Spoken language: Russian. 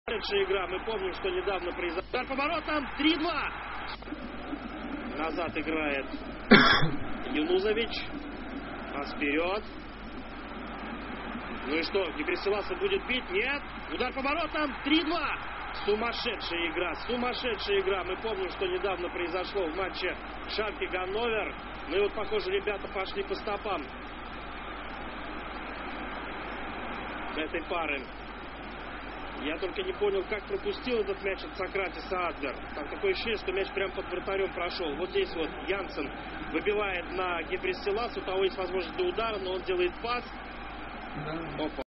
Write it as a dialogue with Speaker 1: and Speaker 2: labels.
Speaker 1: Сумасшедшая игра. Мы помним, что недавно произошел. Удар по воротам. 3-2. Назад играет Юнузович. Пас вперед. Ну и что, Гебресиласов будет бить? Нет. Удар по воротам. 3-2. Сумасшедшая игра. Сумасшедшая игра. Мы помним, что недавно произошло в матче Шальке-Ганновер. Ну и вот, похоже, ребята пошли по стопам этой пары. Я только не понял, как пропустил этот мяч от Сократиса Адлер. Там такое ощущение, что мяч прямо под вратарем прошел. Вот здесь вот Янсен выбивает на Гебресиласа. У того есть возможность для удара, но он делает пас. Опа.